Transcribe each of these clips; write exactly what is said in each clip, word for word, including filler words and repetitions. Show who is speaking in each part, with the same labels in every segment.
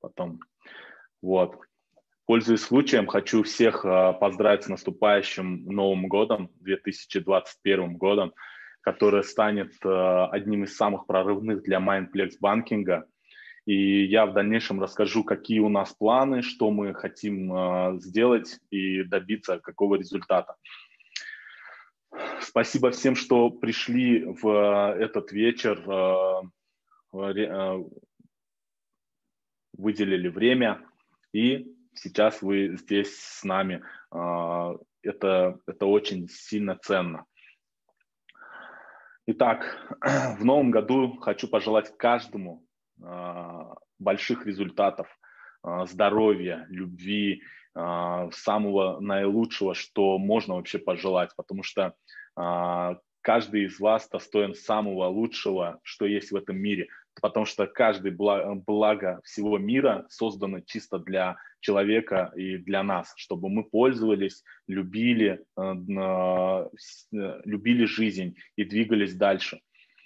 Speaker 1: потом. Вот. Пользуясь случаем, хочу всех поздравить с наступающим Новым годом, две тысячи двадцать первым годом, который станет одним из самых прорывных для Mindplex банкинга. И я в дальнейшем расскажу, какие у нас планы, что мы хотим сделать и добиться какого результата. Спасибо всем, что пришли в этот вечер, выделили время, и сейчас вы здесь с нами. Это, это очень сильно ценно. Итак, в новом году хочу пожелать каждому больших результатов, здоровья, любви, самого наилучшего, что можно вообще пожелать, потому что каждый из вас достоин самого лучшего, что есть в этом мире, потому что каждое благо всего мира создано чисто для человека и для нас, чтобы мы пользовались, любили, любили жизнь и двигались дальше.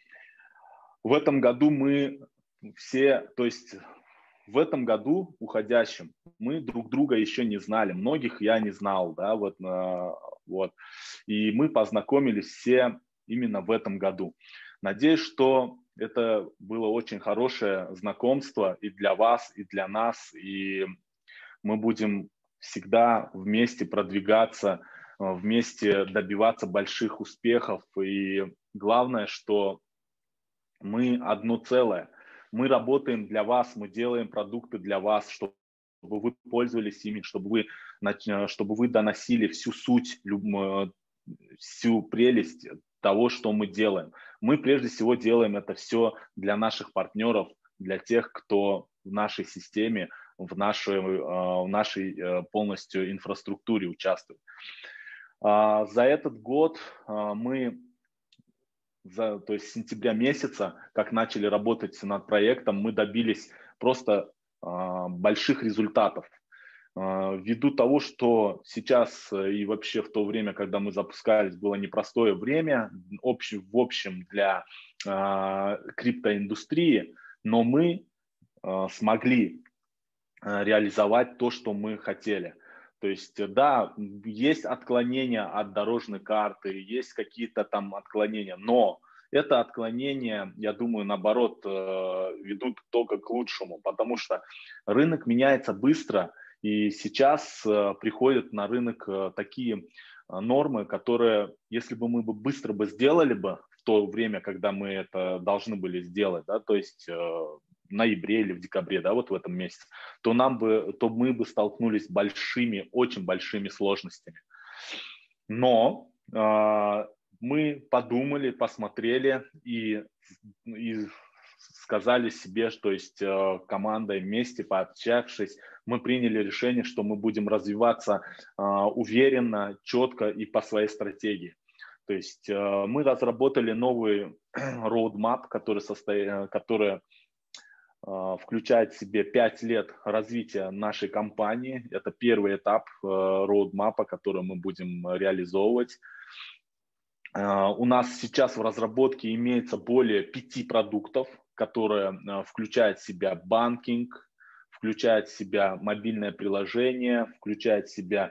Speaker 1: В этом году мы все, то есть в этом году уходящем мы друг друга еще не знали, многих я не знал, да, вот, вот, и мы познакомились все именно в этом году. Надеюсь, что это было очень хорошее знакомство и для вас, и для нас, и мы будем всегда вместе продвигаться, вместе добиваться больших успехов, и главное, что мы одно целое. Мы работаем для вас, мы делаем продукты для вас, чтобы вы пользовались ими, чтобы вы, чтобы вы доносили всю суть, всю прелесть того, что мы делаем. Мы прежде всего делаем это все для наших партнеров, для тех, кто в нашей системе, в нашей, в нашей полностью инфраструктуре участвует. За этот год мы... За, то есть с сентября месяца, как начали работать над проектом, мы добились просто э, больших результатов. Э, ввиду того, что сейчас и вообще в то время, когда мы запускались, было непростое время, общ, в общем для э, криптоиндустрии, но мы э, смогли э, реализовать то, что мы хотели. То есть, да, есть отклонения от дорожной карты, есть какие-то там отклонения, но это отклонения, я думаю, наоборот, ведут только к лучшему, потому что рынок меняется быстро, и сейчас приходят на рынок такие нормы, которые, если бы мы бы быстро бы сделали бы в то время, когда мы это должны были сделать, да, то есть в ноябре или в декабре, да, вот в этом месяце, то нам бы, то мы бы столкнулись с большими, очень большими сложностями. Но э, мы подумали, посмотрели и, и сказали себе, что есть э, командой вместе, пообщавшись, мы приняли решение, что мы будем развиваться э, уверенно, четко и по своей стратегии. То есть э, мы разработали новый roadmap, который, состоит, который включает в себе пять лет развития нашей компании. Это первый этап роудмапа, который мы будем реализовывать. У нас сейчас в разработке имеется более пяти продуктов, которые включают в себя банкинг, включают в себя мобильное приложение, включают в себя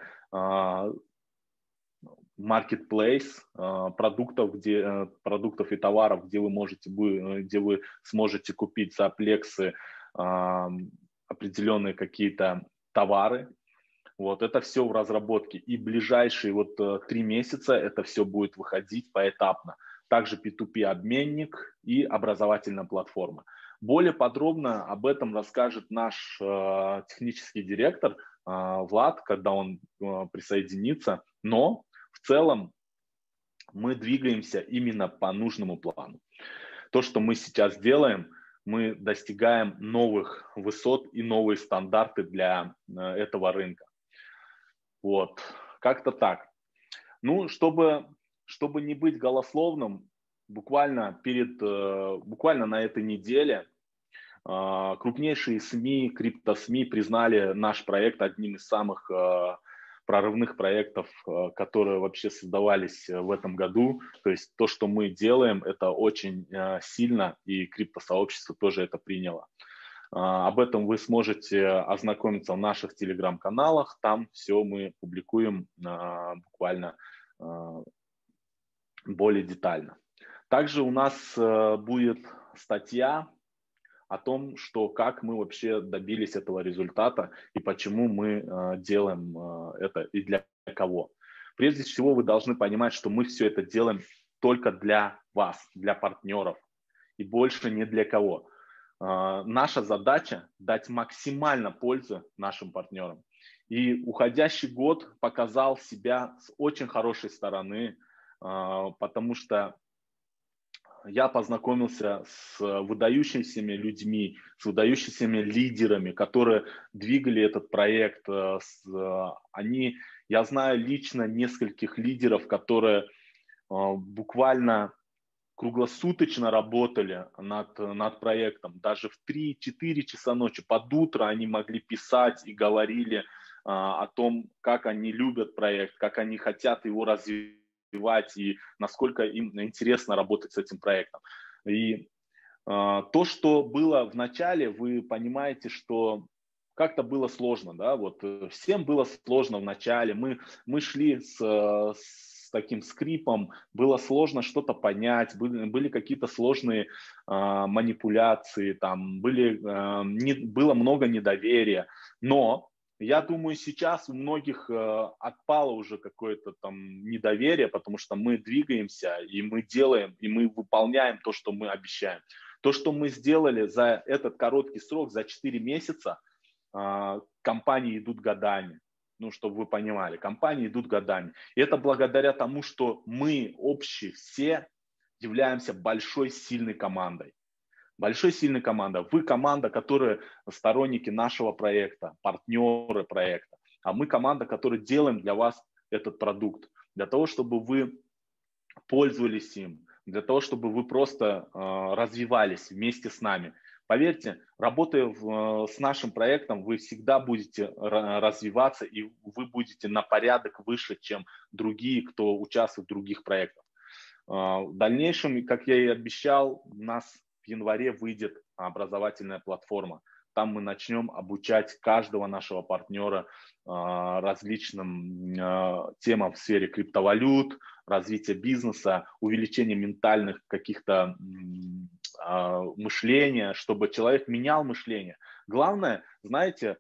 Speaker 1: marketplace продуктов, где, продуктов и товаров, где вы, можете, где вы сможете купить за плексы определенные какие-то товары. Вот, это все в разработке. И ближайшие вот три месяца это все будет выходить поэтапно. Также пи ту пи-обменник и образовательная платформа. Более подробно об этом расскажет наш э, технический директор э, Влад, когда он э, присоединится. Но в целом мы двигаемся именно по нужному плану. То, что мы сейчас делаем, мы достигаем новых высот и новые стандарты для этого рынка. Вот, как-то так. Ну, чтобы, чтобы не быть голословным, буквально, перед, буквально на этой неделе крупнейшие СМИ, крипто-СМИ признали наш проект одним из самых прорывных проектов, которые вообще создавались в этом году. То есть то, что мы делаем, это очень сильно, и криптосообщество тоже это приняло. Об этом вы сможете ознакомиться в наших телеграм-каналах. Там все мы публикуем буквально более детально. Также у нас будет статья о том, что как мы вообще добились этого результата и почему мы делаем это и для кого. Прежде всего, вы должны понимать, что мы все это делаем только для вас, для партнеров и больше ни для кого. Наша задача – дать максимально пользы нашим партнерам. И уходящий год показал себя с очень хорошей стороны, потому что я познакомился с выдающимися людьми, с выдающимися лидерами, которые двигали этот проект. Они, я знаю лично нескольких лидеров, которые буквально круглосуточно работали над, над проектом. Даже в три-четыре часа ночи под утро они могли писать и говорили о том, как они любят проект, как они хотят его развивать и насколько им интересно работать с этим проектом. И э, то, что было в начале, вы понимаете, что как-то было сложно, да, вот всем было сложно в начале, мы, мы шли с, с таким скрипом, было сложно что-то понять, были, были какие-то сложные э, манипуляции, там, были, э, не, было много недоверия, но я думаю, сейчас у многих э, отпало уже какое-то там недоверие, потому что мы двигаемся, и мы делаем, и мы выполняем то, что мы обещаем. То, что мы сделали за этот короткий срок, за четыре месяца, э, компании идут годами. Ну, чтобы вы понимали, компании идут годами. И это благодаря тому, что мы общие все являемся большой, сильной командой. Большой, сильной команда. Вы команда, которая сторонники нашего проекта, партнеры проекта. А мы команда, которая делаем для вас этот продукт. Для того, чтобы вы пользовались им. Для того, чтобы вы просто э, развивались вместе с нами. Поверьте, работая в, с нашим проектом, вы всегда будете развиваться и вы будете на порядок выше, чем другие, кто участвует в других проектах. В дальнейшем, как я и обещал, у нас в январе выйдет образовательная платформа. Там мы начнем обучать каждого нашего партнера различным темам в сфере криптовалют, развития бизнеса, увеличения ментальных каких-то мышления, чтобы человек менял мышление. Главное, знаете,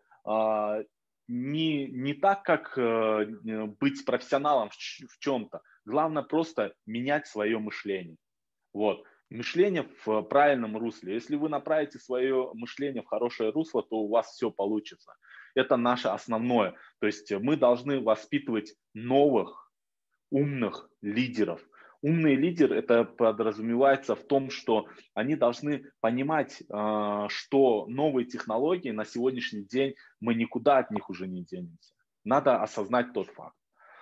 Speaker 1: не, не так, как быть профессионалом в чем-то. Главное просто менять свое мышление. Вот. Мышление в правильном русле. Если вы направите свое мышление в хорошее русло, то у вас все получится. Это наше основное. То есть мы должны воспитывать новых, умных лидеров. Умный лидер, это подразумевается в том, что они должны понимать, что новые технологии на сегодняшний день, мы никуда от них уже не денемся. Надо осознать тот факт.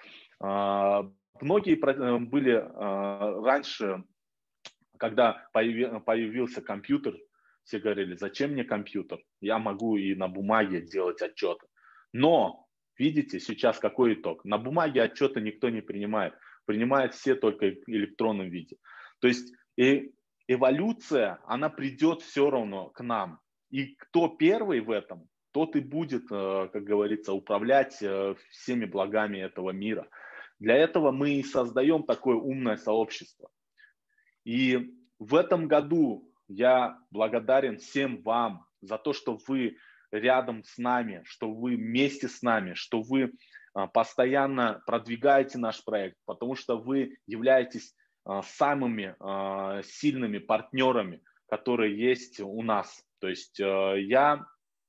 Speaker 1: Многие были раньше, когда появился компьютер, все говорили, зачем мне компьютер? Я могу и на бумаге делать отчеты. Но, видите, сейчас какой итог? На бумаге отчеты никто не принимает. Принимают все только в электронном виде. То есть и эволюция, она придет все равно к нам. И кто первый в этом, тот и будет, как говорится, управлять всеми благами этого мира. Для этого мы и создаем такое умное сообщество. И в этом году я благодарен всем вам за то, что вы рядом с нами, что вы вместе с нами, что вы постоянно продвигаете наш проект, потому что вы являетесь самыми сильными партнерами, которые есть у нас. То есть я,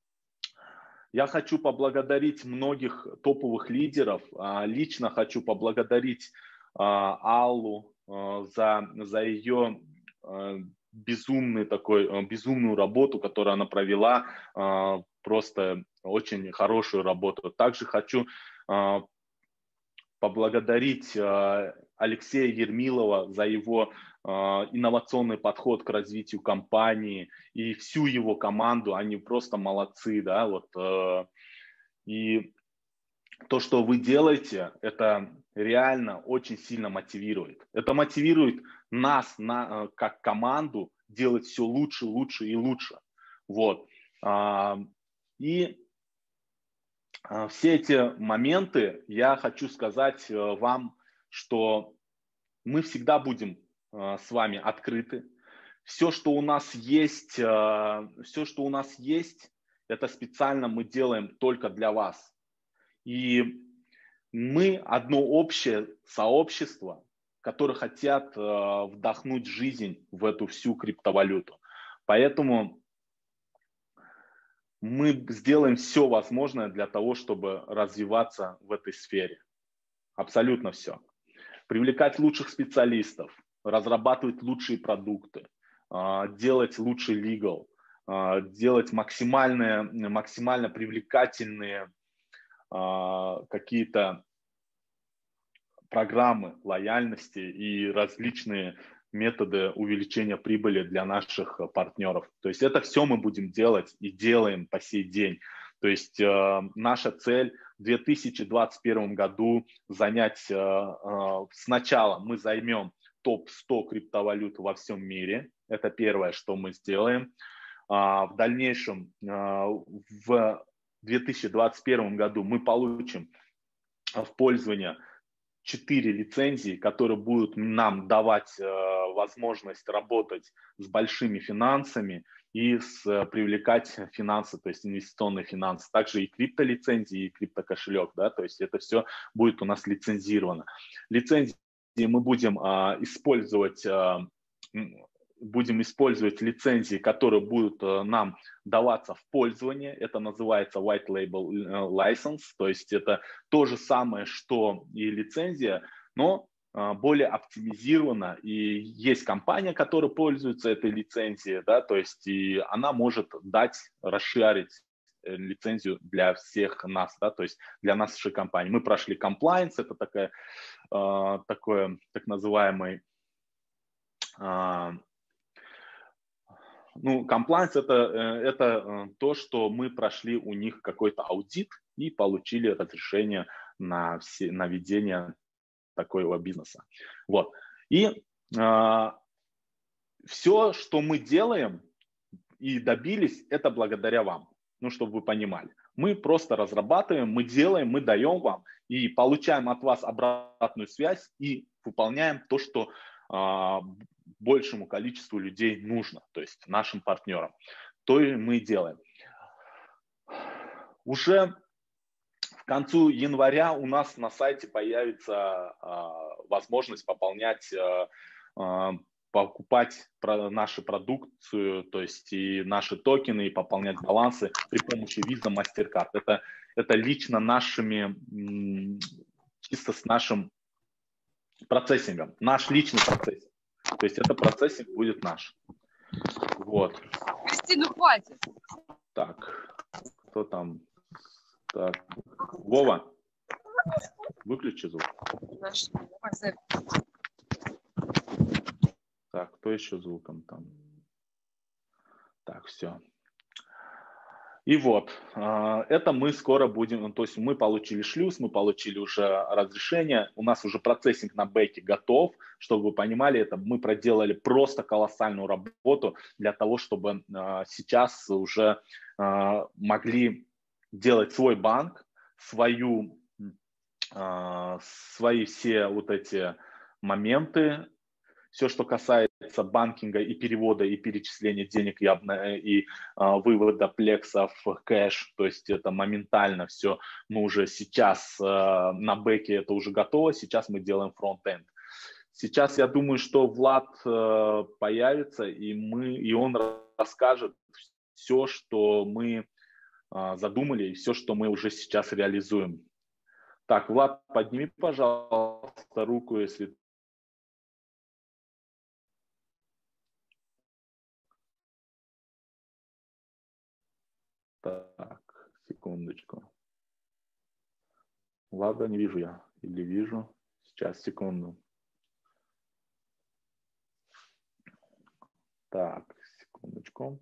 Speaker 1: я хочу поблагодарить многих топовых лидеров, лично хочу поблагодарить Аллу за, за ее безумный такой, безумную работу, которую она провела, просто очень хорошую работу. Также хочу поблагодарить Алексея Ермилова за его инновационный подход к развитию компании и всю его команду. Они просто молодцы, да, вот. И то, что вы делаете, это реально очень сильно мотивирует. Это мотивирует нас на, как команду делать все лучше, лучше и лучше. Вот. И все эти моменты я хочу сказать вам, что мы всегда будем с вами открыты. Все, что у нас есть, все, что у нас есть, это специально мы делаем только для вас. И мы одно общее сообщество, которые хотят вдохнуть жизнь в эту всю криптовалюту. Поэтому мы сделаем все возможное для того, чтобы развиваться в этой сфере. Абсолютно все. Привлекать лучших специалистов, разрабатывать лучшие продукты, делать лучший legal, делать максимально, максимально привлекательные какие-то программы лояльности и различные методы увеличения прибыли для наших партнеров. То есть это все мы будем делать и делаем по сей день. То есть э, наша цель в две тысячи двадцать первом году занять, э, э, сначала мы займем топ сто криптовалют во всем мире. Это первое, что мы сделаем. А в дальнейшем, э, в две тысячи двадцать первом году мы получим в пользование четыре лицензии, которые будут нам давать э, возможность работать с большими финансами и с, э, привлекать финансы, то есть инвестиционные финансы. Также и криптолицензии, и криптокошелек, да, то есть это все будет у нас лицензировано. Лицензии мы будем э, использовать, э, будем использовать лицензии, которые будут э, нам даваться в пользование. Это называется white label license, то есть это то же самое, что и лицензия, но э, более оптимизировано. И есть компания, которая пользуется этой лицензией, да, то есть и она может дать, расширить лицензию для всех нас, да, то есть для нашей компании. Мы прошли compliance, это такая, э, такое, так называемый э, Ну, compliance это, это то, что мы прошли у них какой-то аудит и получили разрешение на, все, на ведение такого бизнеса. Вот. И э, все, что мы делаем и добились, это благодаря вам. Ну, чтобы вы понимали. Мы просто разрабатываем, мы делаем, мы даем вам и получаем от вас обратную связь и выполняем то, что э, большему количеству людей нужно, то есть нашим партнерам. То и мы делаем. Уже к концу января у нас на сайте появится э, возможность пополнять, э, э, покупать про нашу продукцию, то есть и наши токены, и пополнять балансы при помощи Visa, MasterCard. Это, это лично нашими, чисто с нашим процессингом, наш личный процессинг. То есть это процессинг будет наш. Вот.
Speaker 2: Кристина, хватит.
Speaker 1: Так, кто там? Так, Вова, выключи звук. Так, кто еще звуком там? Так, все. И вот, это мы скоро будем, то есть мы получили шлюз, мы получили уже разрешение, у нас уже процессинг на бэке готов, чтобы вы понимали, это мы проделали просто колоссальную работу для того, чтобы сейчас уже могли делать свой банк, свою, свои все вот эти моменты, все, что касается банкинга и перевода, и перечисления денег, и, и а, вывода плексов в кэш, то есть это моментально все, мы уже сейчас а, на бэке это уже готово, сейчас мы делаем фронт-энд. Сейчас я думаю, что Влад а, появится, и, мы, и он расскажет все, что мы а, задумали, и все, что мы уже сейчас реализуем. Так, Влад, подними, пожалуйста, руку, если Так, секундочку. Ладно, не вижу я. Или вижу. Сейчас, секунду. Так, секундочку.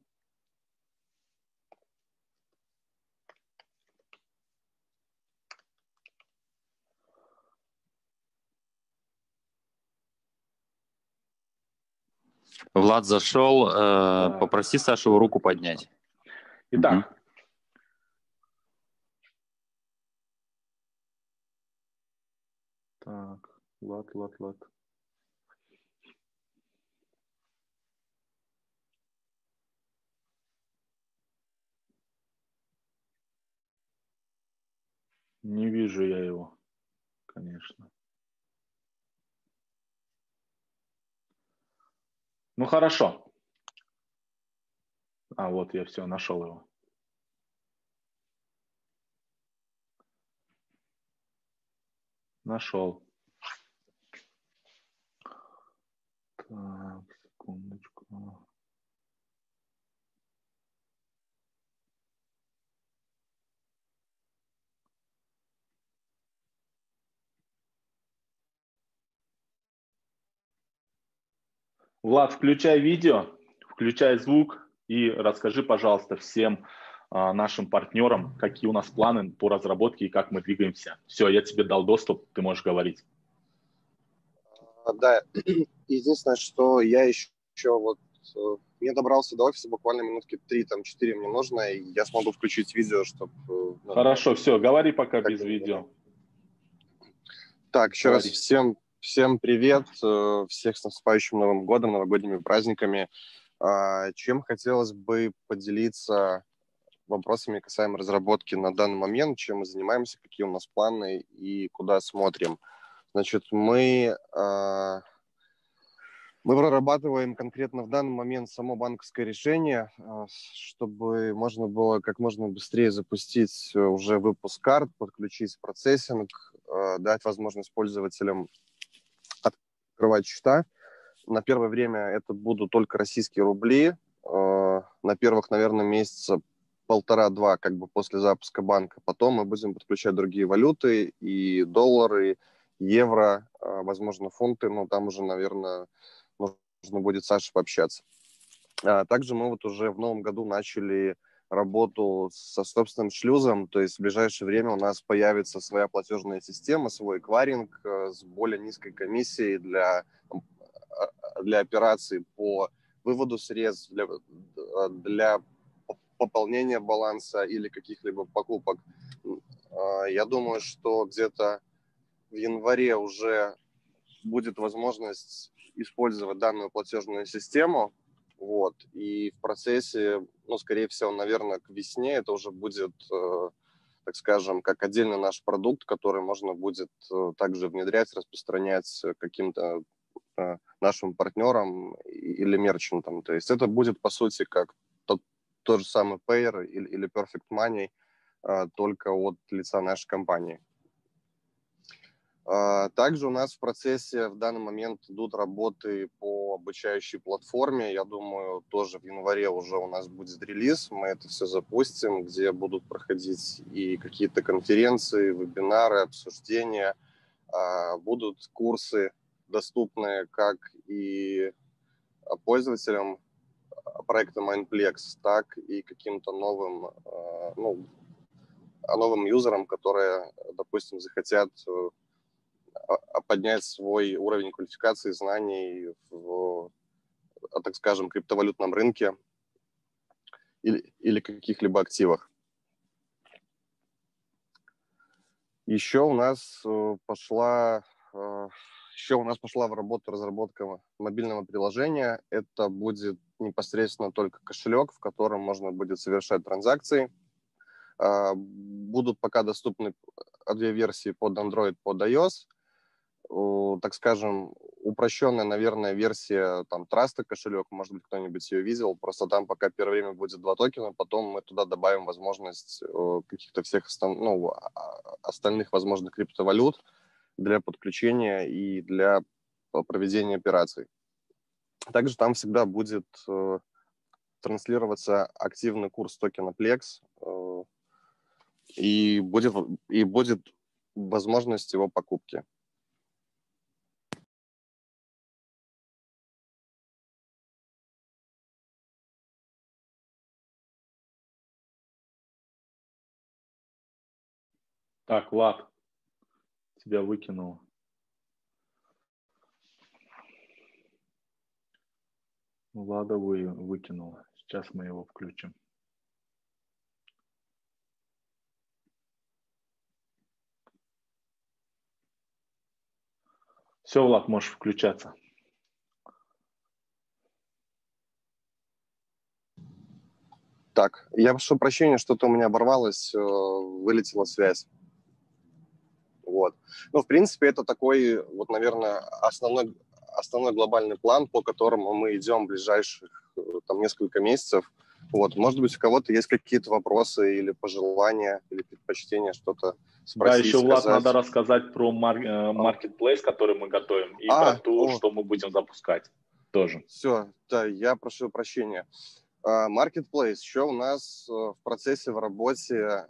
Speaker 3: Влад зашел. Э, попроси Сашу руку поднять.
Speaker 1: Итак, так, лад, лад, лад. Не вижу я его, конечно. Ну хорошо. А вот я все нашел его. Нашел. Так, секундочку. Влад, включай видео, включай звук и расскажи, пожалуйста, всем а, нашим партнерам, какие у нас планы по разработке и как мы двигаемся. Все, я тебе дал доступ, ты можешь говорить.
Speaker 2: Да, единственное, что я еще, еще вот я добрался до офиса буквально минутки три, там четыре мне нужно, и я смогу включить видео, чтобы... Ну,
Speaker 1: хорошо, все, говори пока без видео.
Speaker 2: Так, еще говори. Раз всем, всем привет, всех с наступающим Новым годом, новогодними праздниками. Чем хотелось бы поделиться вопросами касаемо разработки на данный момент, чем мы занимаемся, какие у нас планы и куда смотрим. Значит, мы... Мы прорабатываем конкретно в данный момент само банковское решение, чтобы можно было как можно быстрее запустить уже выпуск карт, подключить процессинг, дать возможность пользователям открывать счета. На первое время это будут только российские рубли. На первых, наверное, месяца полтора-два, как бы после запуска банка. Потом мы будем подключать другие валюты, и доллары, евро, возможно, фунты, но там уже, наверное... нужно будет с Сашей пообщаться. А также мы вот уже в новом году начали работу со собственным шлюзом, то есть в ближайшее время у нас появится своя платежная система, свой эквайринг с более низкой комиссией для, для операций по выводу средств, для, для пополнения баланса или каких-либо покупок. Я думаю, что где-то в январе уже будет возможность использовать данную платежную систему, вот, и в процессе, ну, скорее всего, наверное, к весне это уже будет, э, так скажем, как отдельный наш продукт, который можно будет э, также внедрять, распространять каким-то э, нашим партнерам или мерчантам. То есть это будет, по сути, как тот, тот же самый Payer или, или Perfect Money, э, только от лица нашей компании. Также у нас в процессе в данный момент идут работы по обучающей платформе. Я думаю, тоже в январе уже у нас будет релиз. Мы это все запустим, где будут проходить и какие-то конференции, вебинары, обсуждения. Будут курсы доступные как и пользователям проекта Mindplex, так и каким-то новым, ну, новым юзерам, которые, допустим, захотят поднять свой уровень квалификации, знаний в, так скажем, криптовалютном рынке или, или каких-либо активах. Еще у нас пошла, еще у нас пошла в работу разработка мобильного приложения. Это будет непосредственно только кошелек, в котором можно будет совершать транзакции. Будут пока доступны две версии под Android, под iOS. Так скажем, упрощенная, наверное, версия там Trust кошелек, может быть, кто-нибудь ее видел, просто там пока первое время будет два токена, потом мы туда добавим возможность каких-то всех остан- ну, остальных возможных криптовалют для подключения и для проведения операций. Также там всегда будет э, транслироваться активный курс токена Plex, э, и будет, и будет возможность его покупки.
Speaker 1: Так, Влад, тебя выкинуло. Влада вы, выкинула. Сейчас мы его включим. Все, Влад, можешь включаться.
Speaker 2: Так, я прошу прощения, что-то у меня оборвалось, вылетела связь. Вот. Ну, в принципе, это такой, вот, наверное, основной, основной глобальный план, по которому мы идем в ближайших там несколько месяцев. Вот. Может быть, у кого-то есть какие-то вопросы или пожелания, или предпочтения, что-то спросить,
Speaker 1: Да, еще, Влад,
Speaker 2: сказать.
Speaker 1: надо рассказать про маркетплейс, который мы готовим, и
Speaker 2: а,
Speaker 1: про то,
Speaker 2: о.
Speaker 1: что мы будем запускать тоже.
Speaker 2: Все, да, я прошу прощения. Marketplace еще у нас в процессе, в работе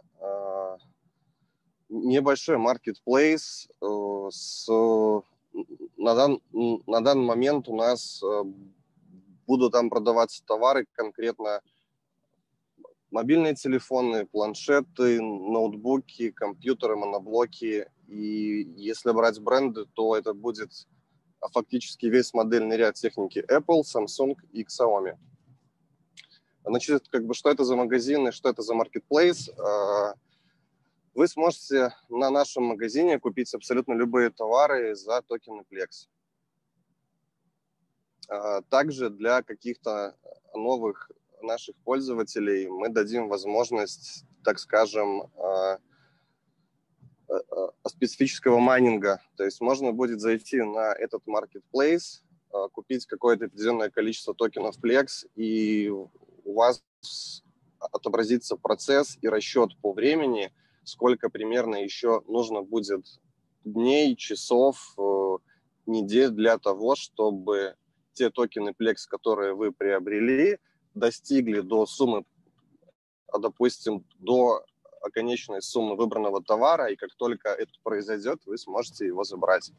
Speaker 2: небольшой marketplace. С, на, дан, на данный момент у нас будут там продаваться товары, конкретно мобильные телефоны, планшеты, ноутбуки, компьютеры, моноблоки. И если брать бренды, то это будет фактически весь модельный ряд техники Apple, Samsung и Xiaomi. Значит, как бы, что это за магазины, что это за marketplace? Вы сможете на нашем магазине купить абсолютно любые товары за токены Plex. Также для каких-то новых наших пользователей мы дадим возможность, так скажем, специфического майнинга. То есть можно будет зайти на этот marketplace, купить какое-то определенное количество токенов Plex, и у вас отобразится процесс и расчет по времени, сколько примерно еще нужно будет дней, часов, недель для того, чтобы те токены Plex, которые вы приобрели, достигли до суммы, допустим, до конечной суммы выбранного товара, и как только это произойдет, вы сможете его забрать.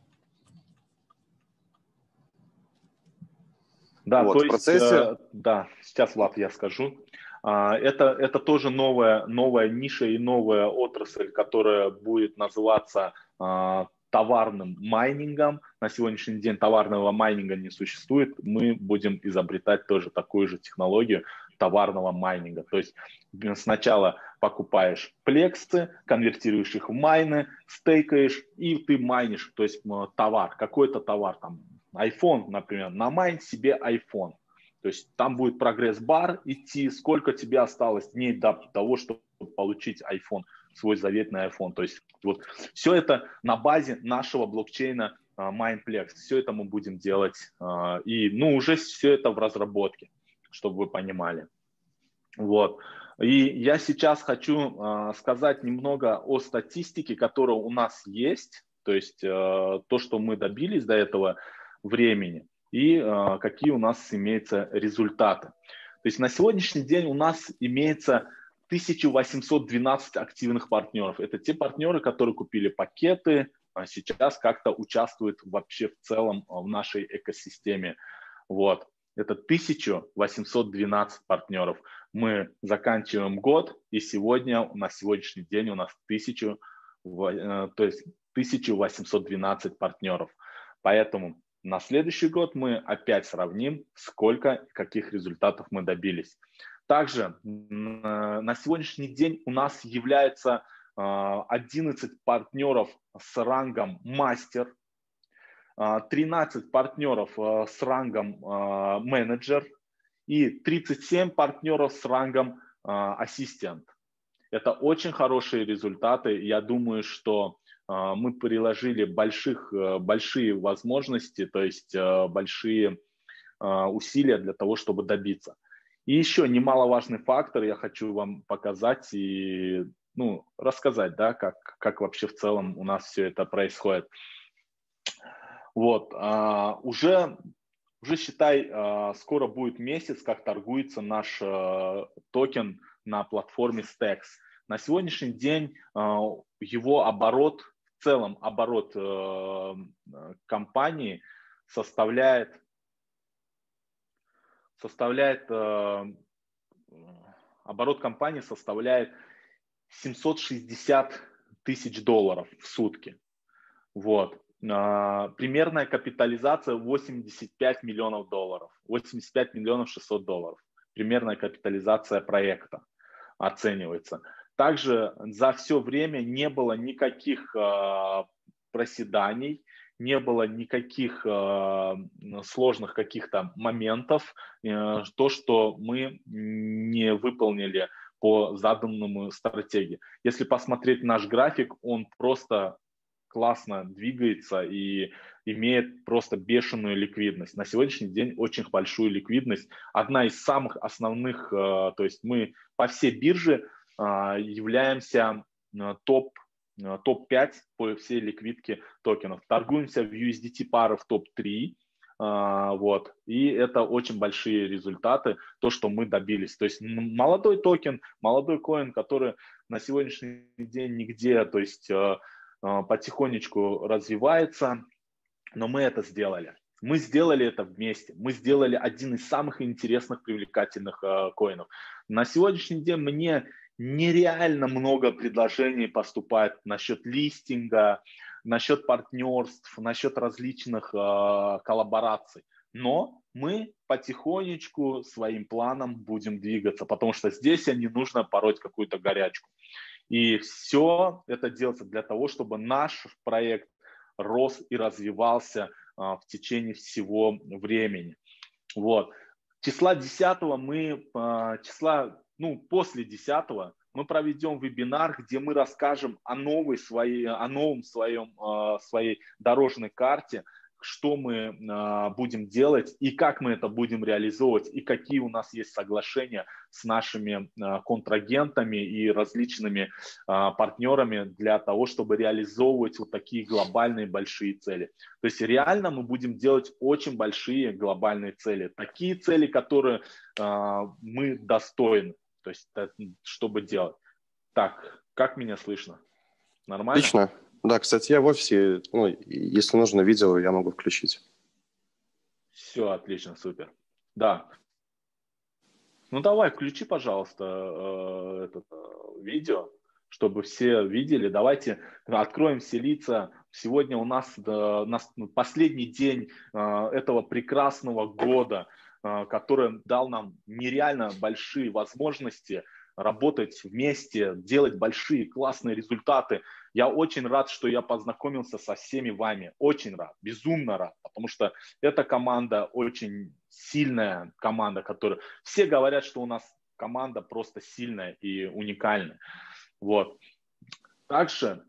Speaker 1: Да,
Speaker 2: вот,
Speaker 1: то
Speaker 2: в
Speaker 1: есть,
Speaker 2: процессе...
Speaker 1: э, да, сейчас, Влад, я скажу. А, это, это тоже новая, новая ниша и новая отрасль, которая будет называться а, товарным майнингом. На сегодняшний день товарного майнинга не существует. Мы будем изобретать тоже такую же технологию товарного майнинга. То есть сначала покупаешь плексы, конвертируешь их в майны, стейкаешь, и ты майнишь, то есть товар, какой-то товар, там iPhone, например, намайн себе iPhone. То есть там будет прогресс-бар идти, сколько тебе осталось дней до того, чтобы получить iPhone, свой заветный iPhone. То есть вот все это на базе нашего блокчейна Mindplex. Все это мы будем делать. И ну, уже все это в разработке, чтобы вы понимали. Вот. И я сейчас хочу сказать немного о статистике, которая у нас есть. То есть то, что мы добились до этого времени. И э, какие у нас имеются результаты. То есть на сегодняшний день у нас имеется тысяча восемьсот двенадцать активных партнеров. Это те партнеры, которые купили пакеты, а сейчас как-то участвуют вообще в целом в нашей экосистеме. Вот. Это тысяча восемьсот двенадцать партнеров. Мы заканчиваем год, и сегодня, на сегодняшний день у нас тысяча, то есть тысяча восемьсот двенадцать партнеров. Поэтому на следующий год мы опять сравним, сколько, каких результатов мы добились. Также на сегодняшний день у нас является одиннадцать партнеров с рангом мастер, тринадцать партнеров с рангом менеджер и тридцать семь партнеров с рангом ассистент. Это очень хорошие результаты. Я думаю, что мы приложили больших, большие возможности, то есть большие усилия для того, чтобы добиться. И еще немаловажный фактор я хочу вам показать и ну, рассказать, да, как, как вообще в целом у нас все это происходит. Вот, уже, уже считай, скоро будет месяц, как торгуется наш токен на платформе Stacks. На сегодняшний день его оборот, в целом оборот компании составляет, составляет оборот компании составляет семьсот шестьдесят тысяч долларов в сутки. Вот. Примерная капитализация восемьдесят пять миллионов долларов, восемьдесят пять миллионов шестьсот долларов. Примерная капитализация проекта оценивается. Также за все время не было никаких проседаний, не было никаких э, сложных каких-то моментов, э, то, что мы не выполнили по заданному стратегии. Если посмотреть наш график, он просто классно двигается и имеет просто бешеную ликвидность. На сегодняшний день очень большую ликвидность. Одна из самых основных, то есть мы по всей бирже являемся топ, топ пять по всей ликвидке токенов. Торгуемся в ю эс ди ти пары в топ три. Вот. И это очень большие результаты, то, что мы добились. То есть молодой токен, молодой коин, который на сегодняшний день нигде, то есть потихонечку развивается, но мы это сделали. Мы сделали это вместе. Мы сделали один из самых интересных, привлекательных э, коинов. На сегодняшний день мне нереально много предложений поступает насчет листинга, насчет партнерств, насчет различных э, коллабораций. Но мы потихонечку своим планом будем двигаться, потому что здесь не нужно пороть какую-то горячку. И все это делается для того, чтобы наш проект рос и развивался а, в течение всего времени. Вот. Числа десятого мы, а, числа, ну, после десятого мы проведем вебинар, где мы расскажем о новой своей, о новом своем, а, своей дорожной карте, что мы а, будем делать и как мы это будем реализовывать, и какие у нас есть соглашения с нашими а, контрагентами и различными а, партнерами для того, чтобы реализовывать вот такие глобальные большие цели. То есть реально мы будем делать очень большие глобальные цели. Такие цели, которые а, мы достойны, то есть чтобы делать. Так, как меня слышно? Нормально?
Speaker 2: Отлично. Да, кстати, я в офисе, ну, если нужно видео, я могу включить.
Speaker 1: Все, отлично, супер. Да. Ну, давай, включи, пожалуйста, э, это э, видео, чтобы все видели. Давайте откроем все лица. Сегодня у нас, э, у нас последний день э, этого прекрасного года, э, который дал нам нереально большие возможности работать вместе, делать большие классные результаты. Я очень рад, что я познакомился со всеми вами. Очень рад, безумно рад, потому что эта команда очень сильная команда, которая... Все говорят, что у нас команда просто сильная и уникальная. Вот. Также,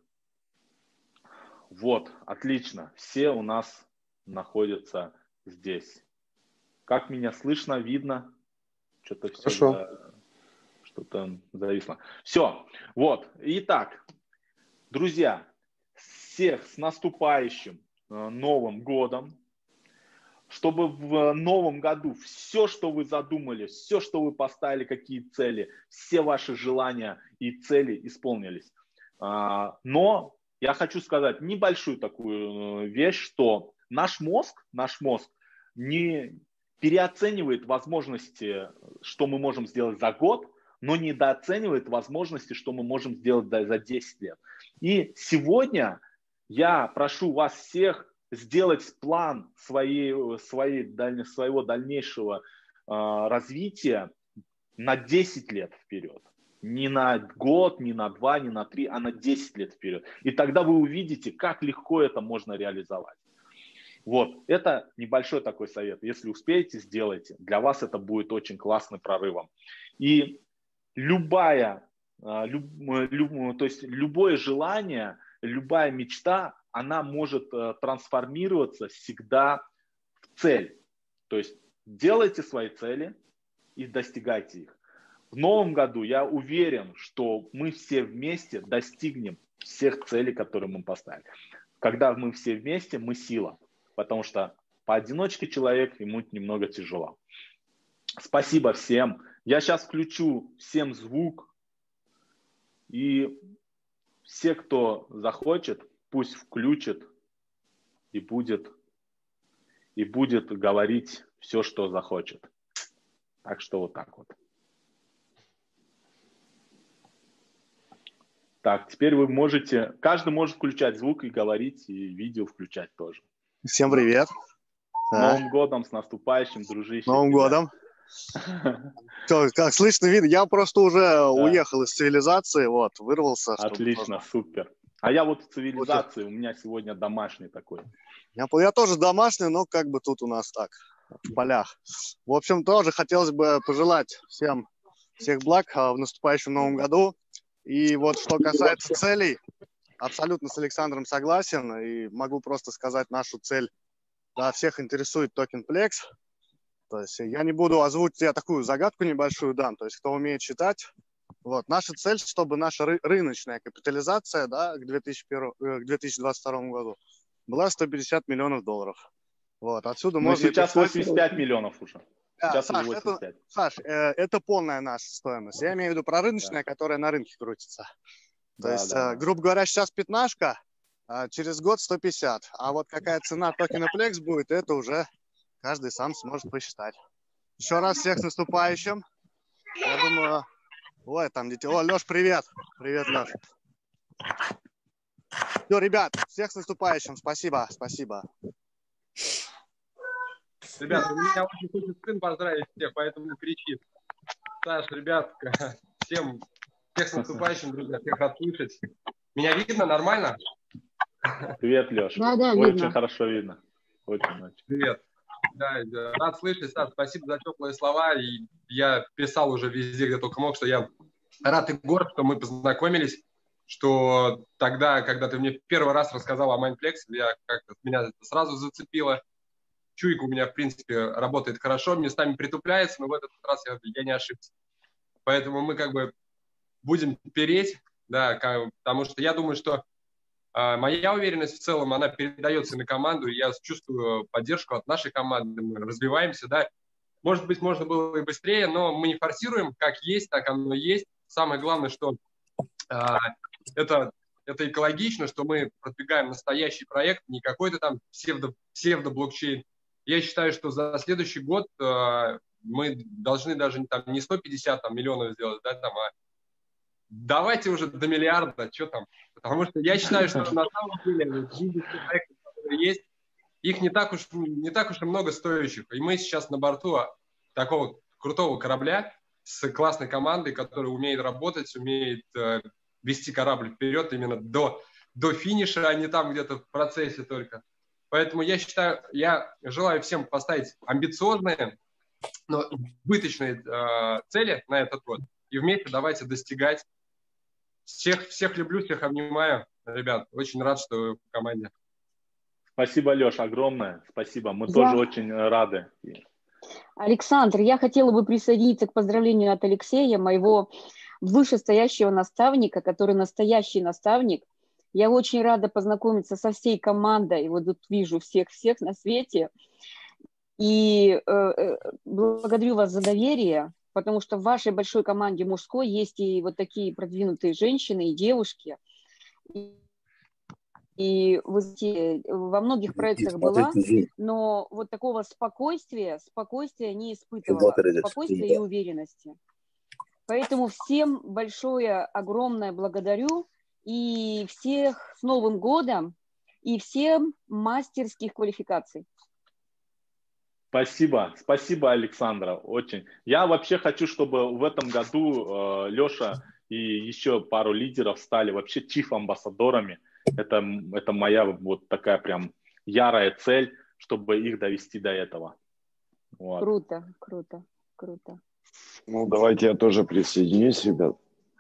Speaker 1: вот, отлично. Все у нас находятся здесь. Как меня слышно, видно? Что-то все...
Speaker 2: Хорошо.
Speaker 1: Что-то зависло. Все, вот. Итак, друзья, всех с наступающим э, Новым годом. Чтобы в новом году все, что вы задумали, все, что вы поставили, какие цели, все ваши желания и цели исполнились. А, но я хочу сказать небольшую такую вещь, что наш мозг, наш мозг не переоценивает возможности, что мы можем сделать за год, но недооценивает возможности, что мы можем сделать за десять лет. И сегодня я прошу вас всех сделать план своей, своей, своего дальнейшего э, развития на десять лет вперед. Не на год, не на два, не на три, а на десять лет вперед. И тогда вы увидите, как легко это можно реализовать. Вот, это небольшой такой совет. Если успеете, сделайте. Для вас это будет очень классным прорывом. И любая, люб, люб, то есть любое желание, любая мечта, она может трансформироваться всегда в цель. То есть делайте свои цели и достигайте их. В новом году я уверен, что мы все вместе достигнем всех целей, которые мы поставили. Когда мы все вместе, мы сила. Потому что поодиночке человек, ему немного тяжело. Спасибо всем. Я сейчас включу всем звук. И все, кто захочет, пусть включит и будет, и будет говорить все, что захочет. Так что вот так вот. Так, теперь вы можете, каждый может включать звук и говорить, и видео включать тоже.
Speaker 3: Всем привет.
Speaker 1: С Новым годом, с наступающим, дружище.
Speaker 3: Новым тебя. годом. Как, как слышно, видно, я просто уже да. уехал из цивилизации, вот, вырвался.
Speaker 1: Отлично,
Speaker 3: чтобы...
Speaker 1: супер. А я вот в цивилизации, у меня сегодня домашний такой.
Speaker 3: Я, я тоже домашний, но как бы тут у нас так, в полях. В общем, тоже хотелось бы пожелать всем всех благ в наступающем новом году. И вот что касается целей, абсолютно с Александром согласен. И могу просто сказать нашу цель. Да, всех интересует токен плекс. То есть я не буду озвучить, я такую загадку небольшую дам. То есть кто умеет читать. Вот, наша цель, чтобы наша ры- рыночная капитализация, да, к, две тысячи первому, к две тысячи двадцать второму году была сто пятьдесят миллионов долларов. Вот, отсюда
Speaker 1: Ну,
Speaker 3: можно...
Speaker 1: сейчас восемьдесят пять миллионов уже.
Speaker 3: Да,
Speaker 1: Сейчас
Speaker 3: Саш,
Speaker 1: уже восемьдесят пять.
Speaker 3: это, Саш э, это полная наша стоимость. Я имею в виду про рыночная, да, которая на рынке крутится. То да, есть, да, э, да. грубо говоря, сейчас пятнашка, а через год сто пятьдесят. А вот какая цена токена Plex будет, это уже каждый сам сможет посчитать. Еще раз всех с наступающим. Я думаю... Ой, там дети. О, Леш, привет. Привет, Леш. Все, ребят, всех с наступающим. Спасибо, спасибо.
Speaker 4: Ребят, у меня очень хочет сын поздравить всех, поэтому кричит. Саш, ребят, всем, всех с наступающим, друзья, всех рад слышать. Меня видно нормально?
Speaker 1: Привет, Леш.
Speaker 5: Да, да,
Speaker 1: очень
Speaker 5: видно.
Speaker 1: Хорошо видно. Очень, очень.
Speaker 4: Привет. Да, да, рад слышать, Саш, спасибо за теплые слова. И я писал уже везде, где только мог, что я рад и горд, что мы познакомились, что тогда, когда ты мне первый раз рассказал о Mindplex, я как-то меня это сразу зацепило. Чуйка у меня, в принципе, работает хорошо, местами притупляется, но в этот раз я, я не ошибся. Поэтому мы как бы будем переть, да, как, потому что я думаю, что э, моя уверенность в целом, она передается на команду, и я чувствую поддержку от нашей команды, мы развиваемся, да. Может быть, можно было и быстрее, но мы не форсируем, как есть, так оно есть. Самое главное, что э, это, это экологично, что мы продвигаем настоящий проект, не какой-то там псевдо, псевдо-блокчейн. Я считаю, что за следующий год э, мы должны даже там, не сто пятьдесят там, миллионов сделать, да, там, а давайте уже до миллиарда, что там. Потому что я считаю, что на самом деле проекты, которые есть, их не так уж, не так уж и много стоящих. И мы сейчас на борту такого крутого корабля с классной командой, которая умеет работать, умеет э, вести корабль вперед именно до, до финиша, а не там где-то в процессе только. Поэтому я считаю, я желаю всем поставить амбициозные, но избыточные э, цели на этот год. И вместе давайте достигать. Всех, всех люблю, всех обнимаю. Ребят, очень рад, что вы в команде.
Speaker 1: Спасибо, Леш, огромное. Спасибо. Мы
Speaker 5: я...
Speaker 1: тоже очень рады.
Speaker 5: Александр, я хотела бы присоединиться к поздравлению от Алексея, моего вышестоящего наставника, который настоящий наставник. Я очень рада познакомиться со всей командой. Вот тут вижу всех-всех на свете. И э, благодарю вас за доверие, потому что в вашей большой команде мужской есть и вот такие продвинутые женщины и девушки. И, и вы знаете, во многих проектах была, но вот такого спокойствия, спокойствия не испытывала, спокойствия и уверенности. Поэтому всем большое, огромное благодарю. И всех с Новым годом, и всем мастерских квалификаций.
Speaker 1: Спасибо, спасибо, Александра, очень. Я вообще хочу, чтобы в этом году э, Леша и еще пару лидеров стали вообще чиф-амбассадорами. Это, это моя вот такая прям ярая цель, чтобы их довести до этого. Вот.
Speaker 5: Круто, круто, круто.
Speaker 2: Ну, давайте я тоже присоединюсь, ребят.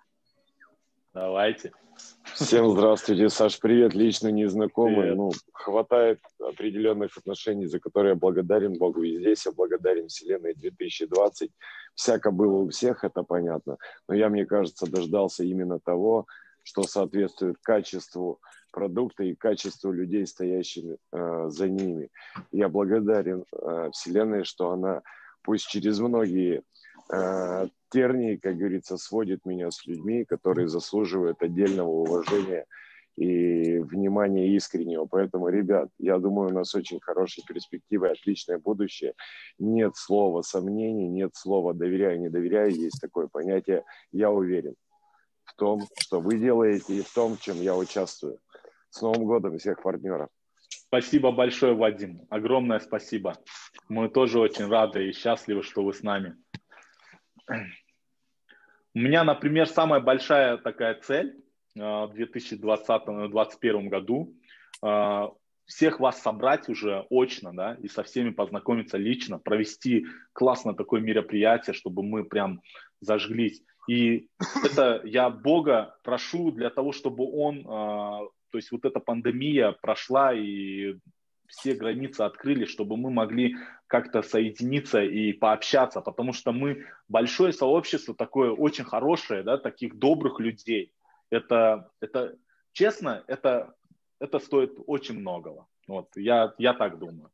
Speaker 1: Давайте.
Speaker 2: Всем здравствуйте, Саш, привет, лично незнакомый. Ну, хватает определенных отношений, за которые я благодарен Богу. И здесь я благодарен Вселенной две тысячи двадцать. Всяко было у всех, это понятно. Но я, мне кажется, дождался именно того, что соответствует качеству продукта и качеству людей, стоящих э, за ними. Я благодарен э, Вселенной, что она, пусть через многие э, тернии, как говорится, сводит меня с людьми, которые заслуживают отдельного уважения и внимания искреннего. Поэтому, ребят, я думаю, у нас очень хорошие перспективы, отличное будущее. Нет слова сомнений, нет слова доверяю, не доверяю. Есть такое понятие «я уверен» в том, что вы делаете, и в том, в чем я участвую. С Новым годом всех партнеров.
Speaker 1: Спасибо большое, Вадим. Огромное спасибо. Мы тоже очень рады и счастливы, что вы с нами. У меня, например, самая большая такая цель в две тысячи двадцатом — две тысячи двадцать первом году всех вас собрать уже очно, да, и со всеми познакомиться лично, провести классно такое мероприятие, чтобы мы прям зажглись. И это я Бога прошу для того, чтобы он, то есть вот эта пандемия прошла и все границы открыли, чтобы мы могли как-то соединиться и пообщаться, потому что мы большое сообщество такое очень хорошее, да, таких добрых людей. Это, это честно, это Это стоит очень многого. Вот, я, я так думаю.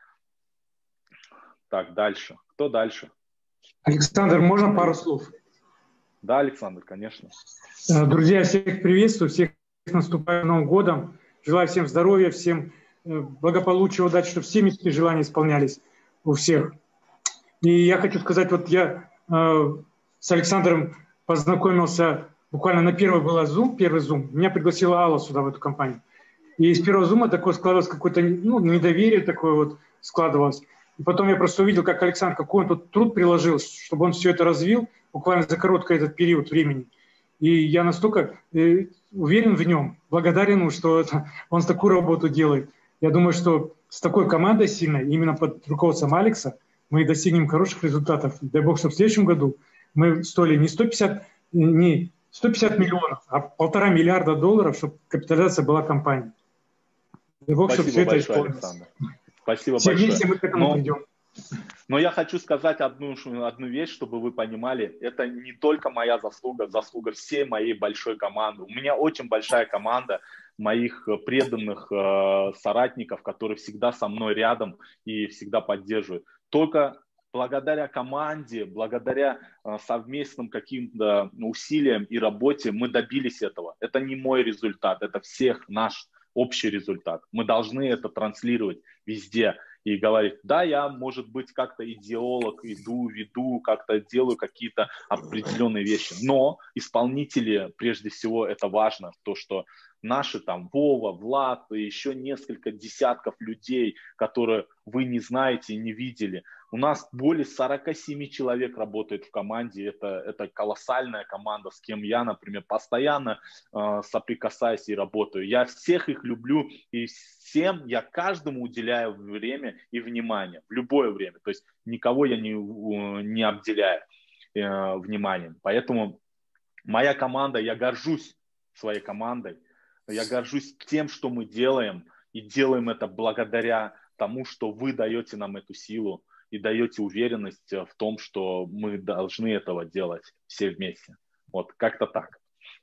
Speaker 1: Так, дальше. Кто дальше?
Speaker 6: Александр, можно пару слов?
Speaker 1: Да, Александр, конечно.
Speaker 6: Друзья, всех приветствую, всех с наступающим Новым годом. Желаю всем здоровья, всем благополучия, удачи, чтобы все мечты и желания исполнялись у всех. И я хочу сказать, вот я э, с Александром познакомился, буквально на первый был Zoom, первый Zoom. Меня пригласила Алла сюда, в эту компанию. И из первого зума такое складывалось, какое-то ну, недоверие такое вот складывалось. И потом я просто увидел, как Александр, какой он тут труд приложил, чтобы он все это развил буквально за короткий этот период времени. И я настолько э, уверен в нем, благодарен ему, что это, он такую работу делает. Я думаю, что с такой командой сильной, именно под руководством Алекса, мы достигнем хороших результатов. Дай бог, чтобы в следующем году мы стоили не сто пятьдесят, не сто пятьдесят миллионов, а полтора миллиарда долларов, чтобы капитализация была компании. Бог,
Speaker 1: Спасибо большое, Александр. Спасибо
Speaker 6: все
Speaker 1: большое.
Speaker 6: Вместе мы к этому
Speaker 1: но,
Speaker 6: придем.
Speaker 1: но я хочу сказать одну, одну вещь, чтобы вы понимали. Это не только моя заслуга, заслуга всей моей большой команды. У меня очень большая команда моих преданных э, соратников, которые всегда со мной рядом и всегда поддерживают. Только благодаря команде, благодаря э, совместным каким-то усилиям и работе мы добились этого. Это не мой результат, это всех наш общий результат. Мы должны это транслировать везде и говорить, да, я, может быть, как-то идеолог, иду, веду, как-то делаю какие-то определенные вещи, но исполнители, прежде всего, это важно, то, что наши там Вова, Влад и еще несколько десятков людей, которые вы не знаете и не видели. У нас более сорок семь человек работает в команде. Это, это колоссальная команда, с кем я, например, постоянно э, соприкасаюсь и работаю. Я всех их люблю и всем, я каждому уделяю время и внимание в любое время. То есть никого я не, не обделяю э, вниманием. Поэтому моя команда, я горжусь своей командой. Я горжусь тем, что мы делаем, и делаем это благодаря тому, что вы даете нам эту силу и даете уверенность в том, что мы должны этого делать все вместе. Вот как-то так.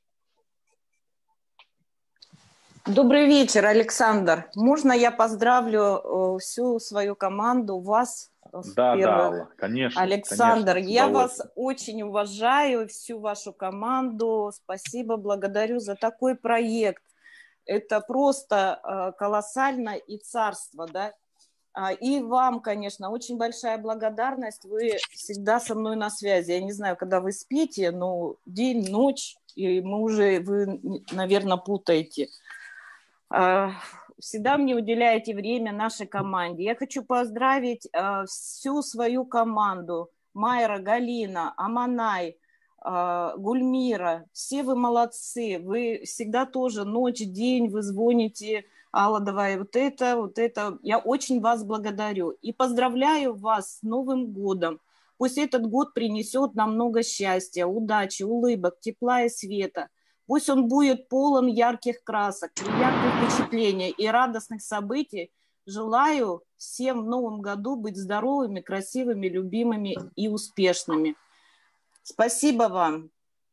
Speaker 7: Добрый вечер, Александр. Можно я поздравлю всю свою команду, вас?
Speaker 1: Да, да, Алла, конечно.
Speaker 7: Александр,
Speaker 1: конечно,
Speaker 7: я вас очень уважаю, всю вашу команду. Спасибо, благодарю за такой проект. Это просто э, колоссально и царство, да. А, и вам, конечно, очень большая благодарность. Вы всегда со мной на связи. Я не знаю, когда вы спите, но день, ночь, и мы уже, вы, наверное, путаете. А, всегда мне уделяете время нашей команде. Я хочу поздравить э, всю свою команду. Майра, Галина, Аманай, Гульмира, все вы молодцы, вы всегда тоже ночь, день, вы звоните, Алла, давай вот это, вот это. Я очень вас благодарю и поздравляю вас с Новым годом. Пусть этот год принесет нам много счастья, удачи, улыбок, тепла и света. Пусть он будет полон ярких красок, приятных впечатлений и радостных событий. Желаю всем в Новом году быть здоровыми, красивыми, любимыми и успешными. Спасибо вам.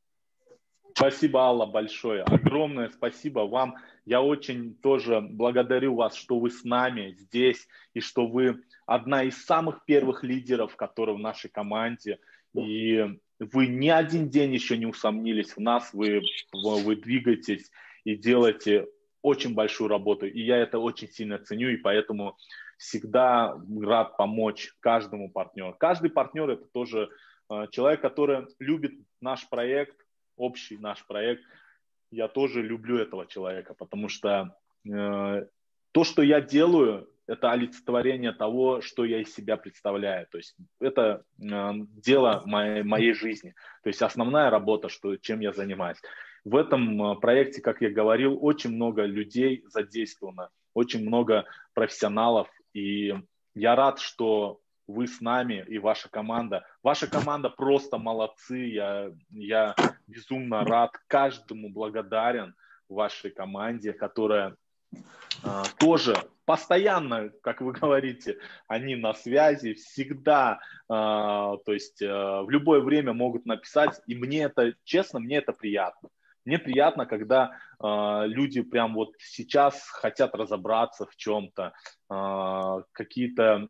Speaker 1: Спасибо, Алла, большое. Огромное спасибо вам. Я очень тоже благодарю вас, что вы с нами здесь, и что вы одна из самых первых лидеров, которые в нашей команде. И вы ни один день еще не усомнились в нас, вы, вы двигаетесь и делаете очень большую работу. И я это очень сильно ценю, и поэтому всегда рад помочь каждому партнеру. Каждый партнер – это тоже человек, который любит наш проект, общий наш проект. Я тоже люблю этого человека, потому что э, то, что я делаю, это олицетворение того, что я из себя представляю. То есть это э, дело моей, моей жизни. То есть основная работа, что, чем я занимаюсь. В этом проекте, как я говорил, очень много людей задействовано, очень много профессионалов, и я рад, что вы с нами и ваша команда. Ваша команда просто молодцы, я, я безумно рад, каждому благодарен вашей команде, которая э, тоже постоянно, как вы говорите, они на связи, всегда, э, то есть э, в любое время могут написать, и мне это, честно, мне это приятно. Мне приятно, когда э, люди прям вот сейчас хотят разобраться в чем-то, э, какие-то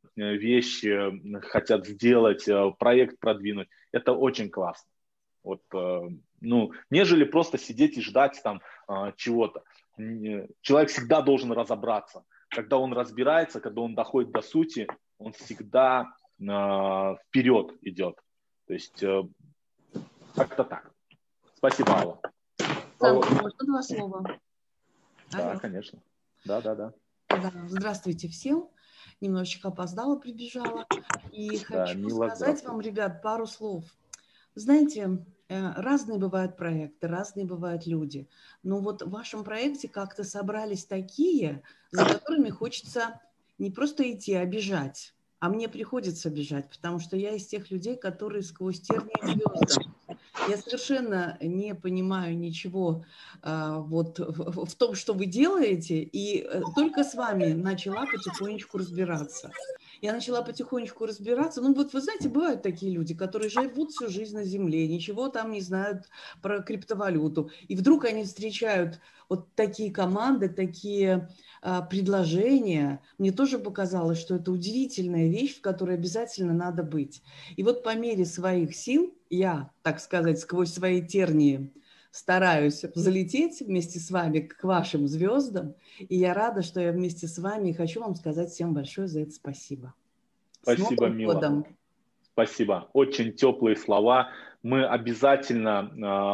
Speaker 1: вещи хотят сделать, э, проект продвинуть. Это очень классно. Вот, э, ну, нежели просто сидеть и ждать там э, чего-то. Человек всегда должен разобраться. Когда он разбирается, когда он доходит до сути, он всегда э, вперед идет. То есть э, как-то так. Спасибо, Алла.
Speaker 8: Алла, можно два слова?
Speaker 1: Да,
Speaker 8: Алло.
Speaker 1: конечно. Да, да, да.
Speaker 8: Да. Здравствуйте всем. Немножечко опоздала, прибежала. И
Speaker 1: Да,
Speaker 8: хочу
Speaker 1: Мила,
Speaker 8: сказать вам, ребят, пару слов. Знаете, разные бывают проекты, разные бывают люди. Но вот в вашем проекте как-то собрались такие, за которыми хочется не просто идти, а бежать. А мне приходится бежать, потому что я из тех людей, которые сквозь тернии к звездам. Я совершенно не понимаю ничего а, вот в, в том, что вы делаете, и только с вами начала потихонечку разбираться. Я начала потихонечку разбираться. Ну вот вы знаете, бывают такие люди, которые живут всю жизнь на земле, ничего там не знают про криптовалюту. И вдруг они встречают вот такие команды, такие а, предложения. Мне тоже показалось, что это удивительная вещь, в которой обязательно надо быть. И вот по мере своих сил я, так сказать, сквозь свои тернии стараюсь залететь вместе с вами к вашим звездам. И я рада, что я вместе с вами. И хочу вам сказать всем большое за это спасибо.
Speaker 1: Спасибо, Мила. Годом. Спасибо. Очень теплые слова. Мы обязательно,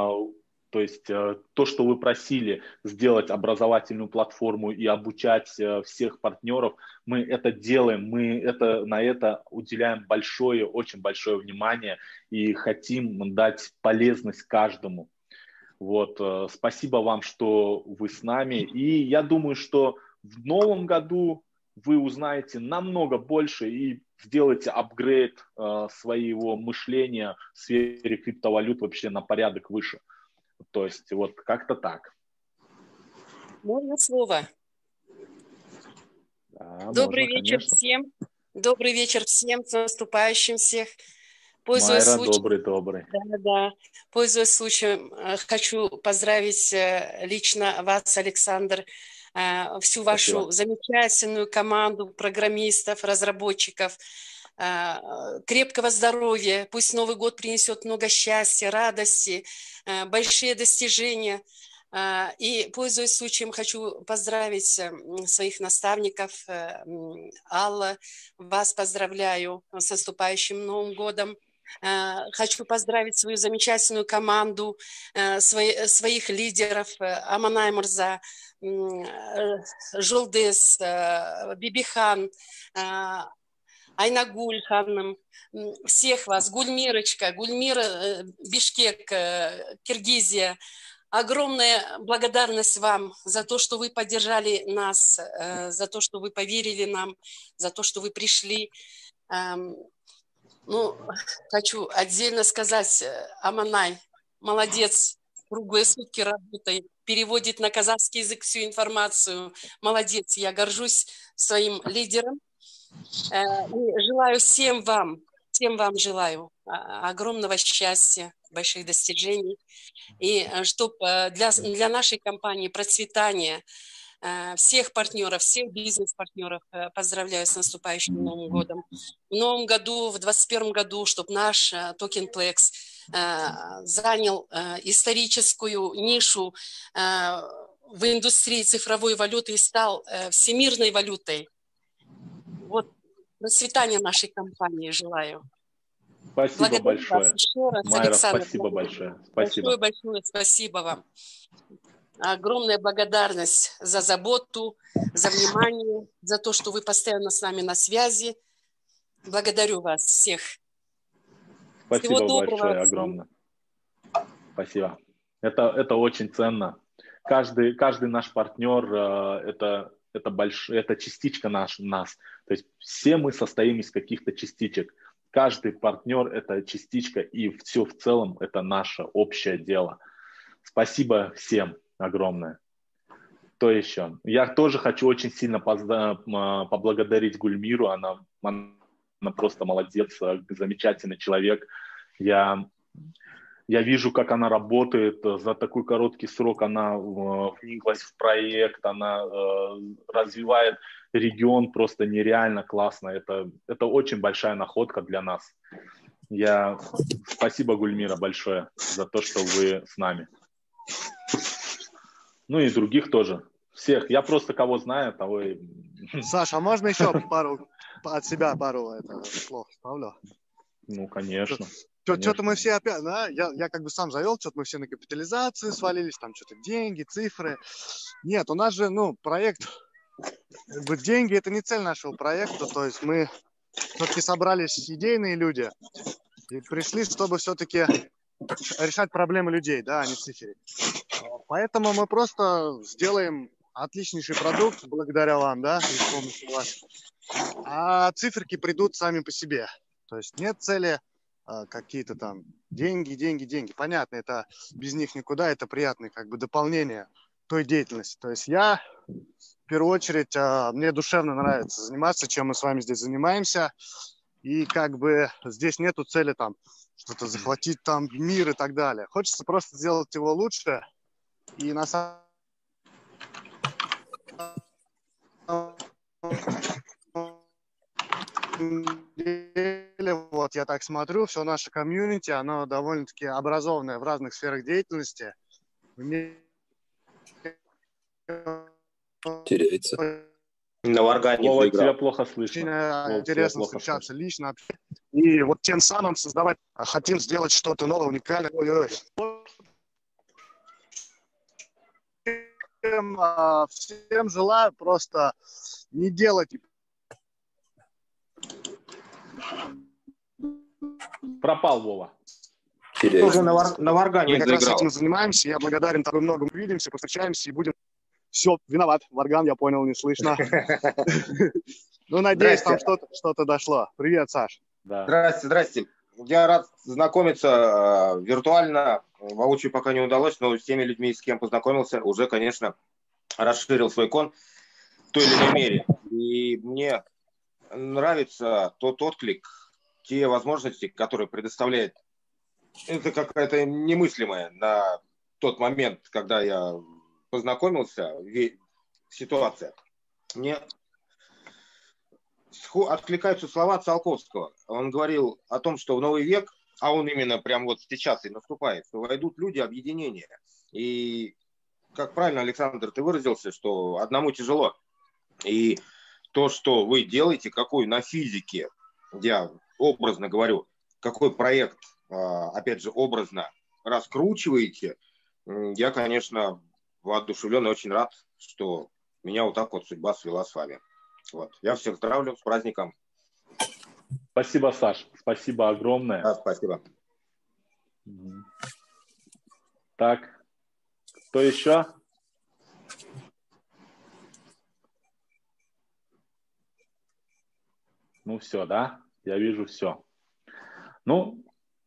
Speaker 1: то есть то, что вы просили, сделать образовательную платформу и обучать всех партнеров, мы это делаем, мы это, на это уделяем большое, очень большое внимание и хотим дать полезность каждому. Вот, спасибо вам, что вы с нами. И я думаю, что в новом году вы узнаете намного больше и сделаете апгрейд э, своего мышления в сфере криптовалют вообще на порядок выше. То есть вот как-то так.
Speaker 9: Можно слово?
Speaker 1: Да,
Speaker 9: Добрый
Speaker 1: можно,
Speaker 9: вечер
Speaker 1: конечно.
Speaker 9: всем. Добрый вечер всем, с наступающим всех. Пользуясь
Speaker 1: Майра,
Speaker 9: случаем,
Speaker 1: добрый, добрый.
Speaker 9: Да, да. Пользуясь случаем, хочу поздравить лично вас, Александр, всю вашу
Speaker 1: Спасибо.
Speaker 9: замечательную команду программистов, разработчиков. Крепкого здоровья. Пусть Новый год принесет много счастья, радости, большие достижения. И, пользуясь случаем, хочу поздравить своих наставников. Алла, вас поздравляю с наступающим Новым годом. Хочу поздравить свою замечательную команду, своих лидеров: Аманай Мурза, Жулдес, Бибихан, Айнагуль Ханным, всех вас, Гульмирочка, Гульмира, Бишкек, Киргизия. Огромная благодарность вам за то, что вы поддержали нас, за то, что вы поверили нам, за то, что вы пришли. Ну, хочу отдельно сказать, Аманай, молодец, круглые сутки работает, переводит на казахский язык всю информацию. Молодец, я горжусь своим лидером. И желаю всем вам, всем вам желаю огромного счастья, больших достижений. И чтобы для, для нашей компании процветания, всех партнеров, всех бизнес-партнеров поздравляю с наступающим Новым годом. В новом году, в двадцать первом году, чтобы наш TokenPlex занял историческую нишу в индустрии цифровой валюты и стал всемирной валютой. Вот процветания нашей компании желаю.
Speaker 1: Спасибо
Speaker 9: Благодарю
Speaker 1: большое.
Speaker 9: вас еще раз,
Speaker 1: Майра,
Speaker 9: Александр.
Speaker 1: спасибо большое. Спасибо.
Speaker 9: Большое, большое спасибо вам. Огромная благодарность за заботу, за внимание, за то, что вы постоянно с нами на связи. Благодарю вас всех.
Speaker 1: Спасибо
Speaker 9: Всего доброго.
Speaker 1: большое, огромное. Спасибо. Это, это очень ценно. Каждый, каждый наш партнер э, это, это, больш... это частичка наш, нас. То есть все мы состоим из каких-то частичек. Каждый партнер – это частичка, и все в целом – это наше общее дело. Спасибо всем огромное. Кто еще? Я тоже хочу очень сильно поблагодарить Гульмиру. Она, она просто молодец, замечательный человек. Я, я вижу, как она работает. За такой короткий срок она вниклась в проект, она развивает регион просто нереально классно. Это, это очень большая находка для нас. Я... Спасибо, Гульмира, большое за то, что вы с нами. Ну и других тоже. Всех. Я просто кого знаю, того и...
Speaker 3: Саша, а можно еще пару от себя пару это, слов ставлю?
Speaker 1: Ну, конечно.
Speaker 3: Что-то мы все опять, да, я, я как бы сам завел, что-то мы все на капитализации свалились, там что-то деньги, цифры. Нет, у нас же, ну, проект, как бы деньги это не цель нашего проекта, то есть мы все-таки собрались идейные люди и пришли, чтобы все-таки решать проблемы людей, да, а не цифры. Поэтому мы просто сделаем отличнейший продукт благодаря вам, да, и с помощью вас. А циферки придут сами по себе. То есть нет цели а, какие-то там деньги, деньги, деньги. Понятно, это без них никуда, это приятное как бы дополнение той деятельности. То есть я, в первую очередь, а, мне душевно нравится заниматься, чем мы с вами здесь занимаемся. И как бы здесь нету цели там что-то захватить там мир и так далее. Хочется просто сделать его лучше. И на самом деле, вот я так смотрю, все наше комьюнити, оно довольно-таки образованное в разных сферах деятельности. Мне...
Speaker 10: Теряется. На варгане
Speaker 1: Вова, тебя плохо слышно.
Speaker 3: Очень интересно встречаться лично. И вот тем самым создавать, хотим сделать что-то новое, уникальное. Ой-ой. Всем, всем желаю просто не делать.
Speaker 1: Пропал Вова.
Speaker 10: Тоже на, вар... на варгане
Speaker 3: мы как заиграл. Раз этим занимаемся. Я благодарен, так много мы увидимся, повстречаемся и будем. Все, виноват. Варган, я понял, не слышно. Ну, надеюсь, там что-то дошло. Привет, Саш.
Speaker 10: Здрасте, здрасте. Я рад знакомиться э, виртуально. Воочию пока не удалось, но с теми людьми, с кем познакомился, уже, конечно, расширил свой кон в той или иной мере. И мне нравится тот отклик, те возможности, которые предоставляет. Это какая-то немыслимая на тот момент, когда я познакомился, ситуация. Мне откликаются слова Циолковского. Он говорил о том, что в новый век, а он именно прямо вот сейчас и наступает, что войдут люди объединения. И, как правильно, Александр, ты выразился, что одному тяжело. И то, что вы делаете, какой на физике, я образно говорю, какой проект, опять же, образно раскручиваете, я, конечно, воодушевлен и очень рад, что меня вот так вот судьба свела с вами. Вот. Я всех здравлю, с праздником.
Speaker 1: Спасибо, Саш. Спасибо огромное.
Speaker 10: Да, спасибо.
Speaker 1: Так, кто еще? Ну все, да? Я вижу все. Ну,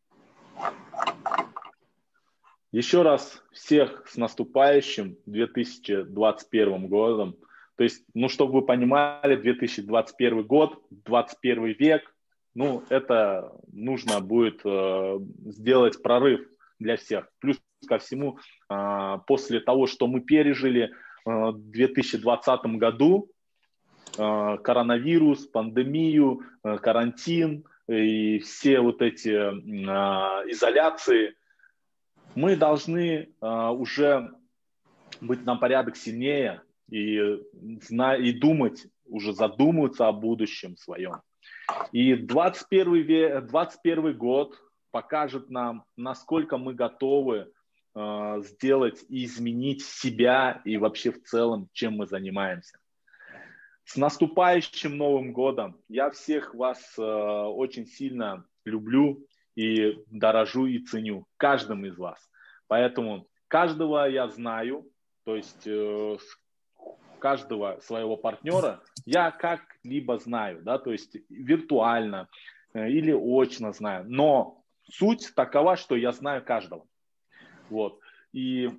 Speaker 1: еще раз всех с наступающим две тысячи двадцать первым годом. То есть, ну, чтобы вы понимали, две тысячи двадцать первый год, двадцать первый век, ну, это нужно будет э, сделать прорыв для всех. Плюс ко всему, э, после того, что мы пережили э, в две тысячи двадцатом году, э, коронавирус, пандемию, э, карантин и все вот эти э, изоляции, мы должны э, уже быть на порядок сильнее, И, и думать, уже задумываться о будущем своем. И двадцать первый, век, двадцать первый год покажет нам, насколько мы готовы э, сделать и изменить себя и вообще в целом, чем мы занимаемся. С наступающим Новым годом! Я всех вас э, очень сильно люблю и дорожу и ценю, каждым из вас. Поэтому каждого я знаю, то есть э, каждого своего партнера я как-либо знаю, да, то есть виртуально э, или очно знаю, но суть такова, что я знаю каждого. Вот. И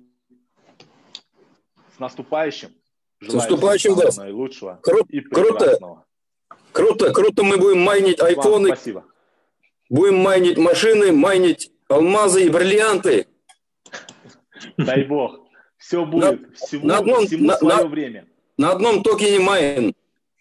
Speaker 1: с наступающим.
Speaker 11: С наступающим вас.
Speaker 1: Наилучшего
Speaker 11: Кру-
Speaker 1: и прекрасного.
Speaker 11: Круто, круто, круто. Мы будем майнить айфоны.
Speaker 1: Вам спасибо.
Speaker 11: Будем майнить машины, майнить алмазы и бриллианты.
Speaker 1: Дай бог. Все будет.
Speaker 11: На,
Speaker 1: всему
Speaker 11: на одном,
Speaker 1: всему
Speaker 11: на,
Speaker 1: свое
Speaker 11: на,
Speaker 1: время.
Speaker 11: На одном токене майн.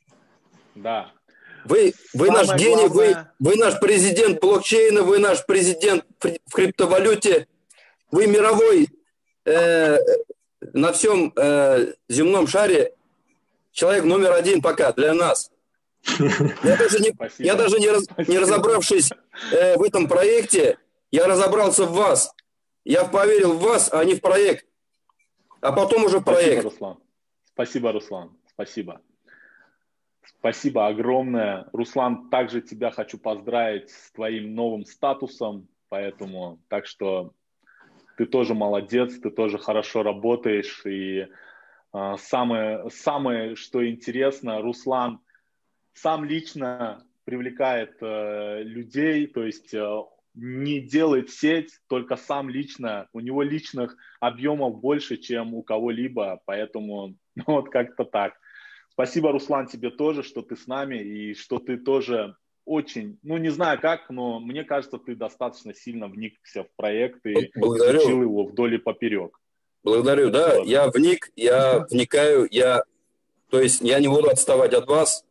Speaker 1: Да.
Speaker 11: Вы, вы наш гений,
Speaker 1: главное...
Speaker 11: вы, вы наш президент блокчейна, вы наш президент в криптовалюте, вы мировой э, на всем э, земном шаре человек номер один пока для нас. Я даже не, я даже не, раз, не разобравшись э, в этом проекте, я разобрался в вас. Я поверил в вас, а не в проект. А потом уже в проект.
Speaker 1: Спасибо, Руслан. Спасибо, Руслан. Спасибо. Спасибо огромное. Руслан, также тебя хочу поздравить с твоим новым статусом. Поэтому, так что ты тоже молодец, ты тоже хорошо работаешь. И э, самое, самое, что интересно, Руслан сам лично привлекает э, людей, то есть э, не делает сеть, только сам лично. У него личных объемов больше, чем у кого-либо, поэтому ну, вот как-то так. Спасибо, Руслан, тебе тоже, что ты с нами и что ты тоже очень, ну не знаю как, но мне кажется, ты достаточно сильно вникся в проект и
Speaker 11: Благодарю.
Speaker 1: изучил его вдоль и поперек.
Speaker 11: Благодарю, да, вот. Я вник, я вникаю, я, то есть я не буду отставать от вас.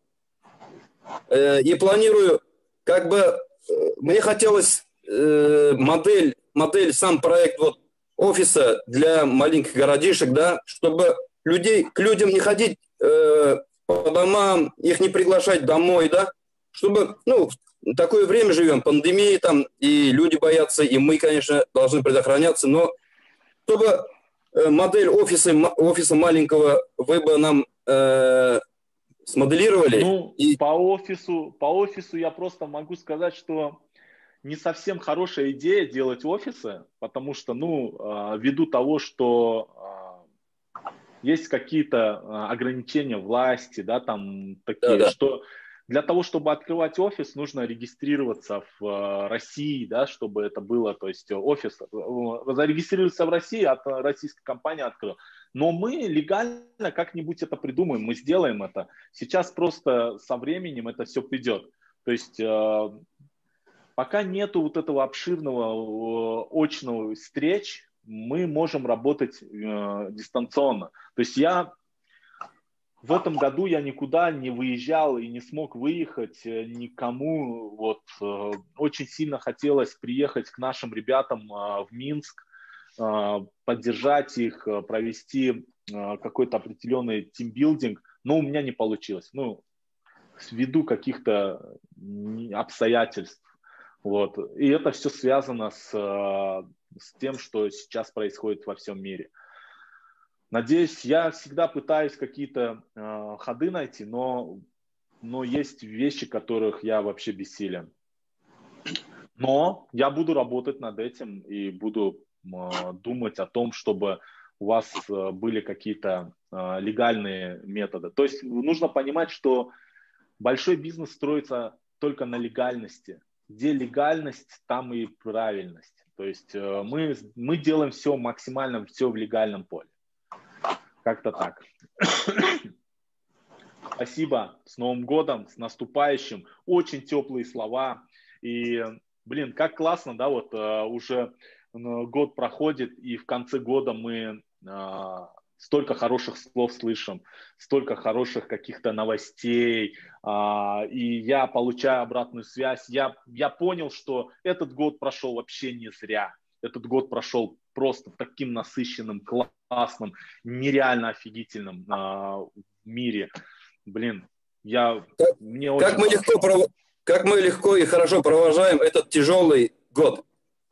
Speaker 11: И планирую, как бы, мне хотелось э, модель, модель, сам проект вот офиса для маленьких городишек, да, чтобы людей, к людям не ходить э, по домам, их не приглашать домой, да, чтобы, ну, в такое время живем, пандемии там, и люди боятся, и мы, конечно, должны предохраняться, но чтобы э, модель офиса, офиса маленького вы бы нам э, смоделировали.
Speaker 1: Ну,
Speaker 11: и...
Speaker 1: по офису, по офису я просто могу сказать, что не совсем хорошая идея делать офисы, потому что, ну, ввиду того, что есть какие-то ограничения власти, да, там такие, да, да. что для того, чтобы открывать офис, нужно регистрироваться в России, да, чтобы это было, то есть офис зарегистрироваться в России, от российской компании открыл. Но мы легально как-нибудь это придумаем, мы сделаем это. Сейчас просто со временем это все придет. То есть э, пока нету вот этого обширного э, очного встреч, мы можем работать э, дистанционно. То есть я в этом году я никуда не выезжал и не смог выехать никому. Вот, э, очень сильно хотелось приехать к нашим ребятам э, в Минск, поддержать их, провести какой-то определенный тимбилдинг, но у меня не получилось. Ну, ввиду каких-то обстоятельств. Вот. И это все связано с, с тем, что сейчас происходит во всем мире. Надеюсь, я всегда пытаюсь какие-то э, ходы найти, но, но есть вещи, которых я вообще бессилен. Но я буду работать над этим и буду думать о том, чтобы у вас были какие-то легальные методы. То есть нужно понимать, что большой бизнес строится только на легальности. Где легальность, там и правильность. То есть мы, мы делаем все максимально, все в легальном поле. Как-то так. Спасибо. С Новым годом, с наступающим. Очень теплые слова. И, блин, как классно, да, вот уже год проходит, и в конце года мы э, столько хороших слов слышим, столько хороших каких-то новостей, э, и я получаю обратную связь. Я, я понял, что этот год прошел вообще не зря. Этот год прошел просто таким насыщенным, классным, нереально офигительным э, в мире. Блин, я,
Speaker 11: как,
Speaker 1: мне очень
Speaker 11: как мы легко пров... как мы легко и хорошо провожаем этот тяжелый год.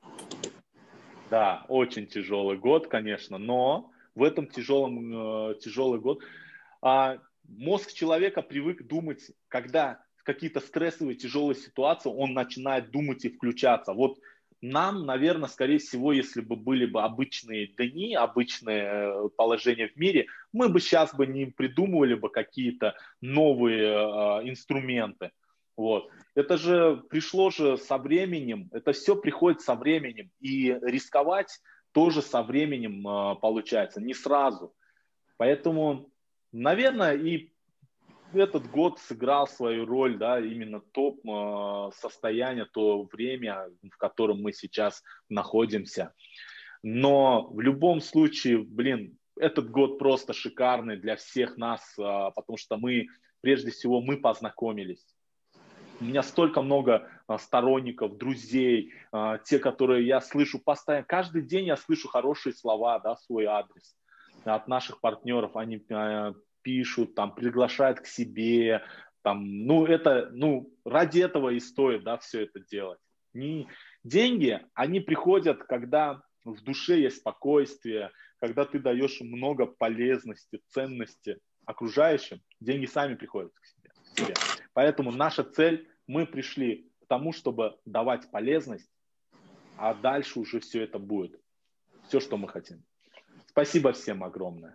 Speaker 1: Да, очень тяжелый год, конечно, но в этом тяжелом, э, тяжелый год а, мозг человека привык думать, когда в какие-то стрессовые, тяжелые ситуации он начинает думать и включаться. Вот нам, наверное, скорее всего, если бы были бы обычные дни, обычные положения в мире, мы бы сейчас бы не придумывали бы какие-то новые э, инструменты. Вот. Это же пришло же со временем, это все приходит со временем, и рисковать тоже со временем э, получается, не сразу. Поэтому, наверное, и этот год сыграл свою роль, да, именно то э, состояние, то время, в котором мы сейчас находимся. Но в любом случае, блин, этот год просто шикарный для всех нас, э, потому что мы, прежде всего, мы познакомились. У меня столько много э, сторонников, друзей, э, те, которые я слышу постоянно. Каждый день я слышу хорошие слова, да, в свой адрес от наших партнеров. Они э, пишут, там, приглашают к себе, там, ну, это, ну, ради этого и стоит, да, все это делать. Не, деньги, они приходят, когда в душе есть спокойствие, когда ты даешь много полезности, ценности окружающим, деньги сами приходят к себе. К себе. Поэтому наша цель, мы пришли к тому, чтобы давать полезность, а дальше уже все это будет. Все, что мы хотим. Спасибо всем огромное.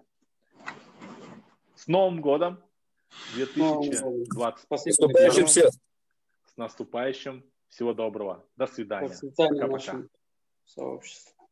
Speaker 1: С Новым годом две тысячи двадцать первым. С наступающим. Всего доброго. До свидания.
Speaker 12: До свидания. Пока-пока. Сообщество.